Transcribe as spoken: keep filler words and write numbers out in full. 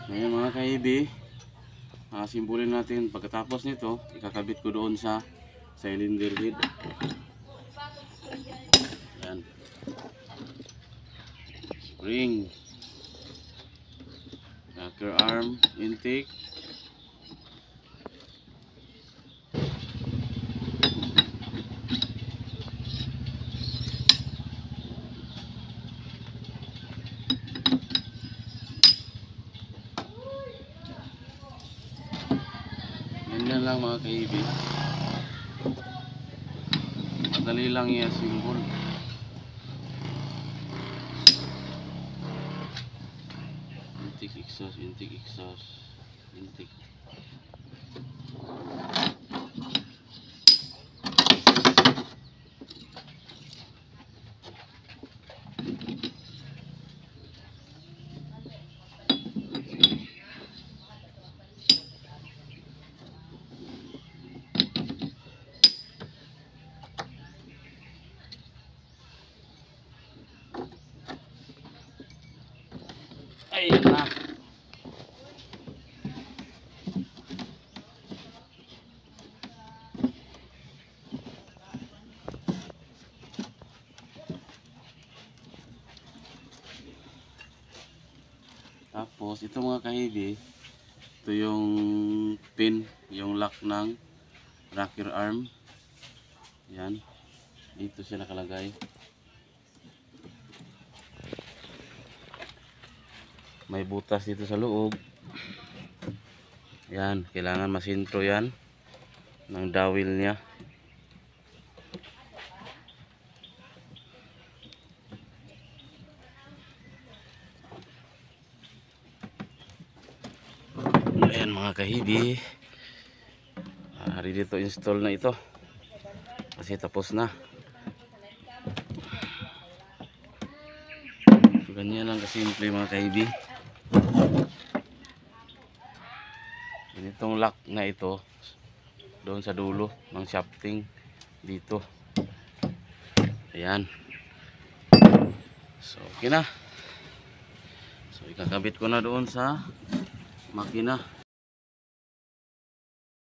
Ngayon mga kaibi, uh, simbulin natin pagkatapos nito, ikakabit ko doon sa cylinder head. Yan. Spring, rocker arm, intake. Ganyan lang mga kaibi. Madali lang i-assemble. Intake, exhaust, intake, exhaust, intake. Ayan na. Tapos ito mga kaibi, ito yung pin, yung lock ng rocker arm. Yan, dito siya nakalagay. May butas dito sa loob. Yan, kailangan masintro yan ng dowel niya. Ayan mga kahibi, uh, ready to install na ito kasi tapos na. So, ganyan lang kasimple mga kahibi. Ganitong lock na ito doon sa dulo ng shafting dito. Ayan. So okay na. So ikakabit ko na doon sa makina.